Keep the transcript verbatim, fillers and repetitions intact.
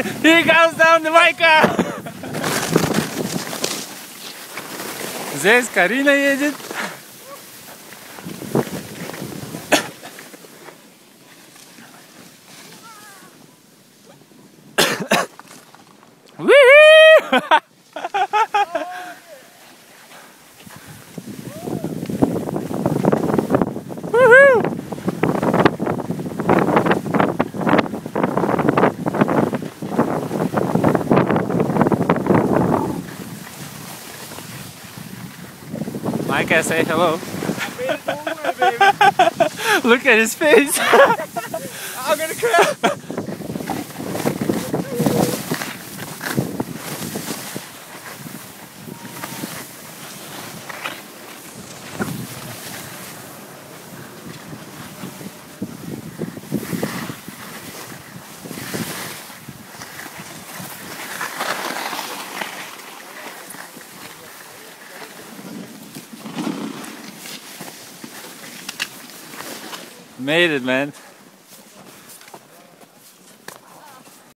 He comes down the Майка! Здесь Карина едет. Micah, say hello. Look at his face. I'm gonna cry. Made it, man.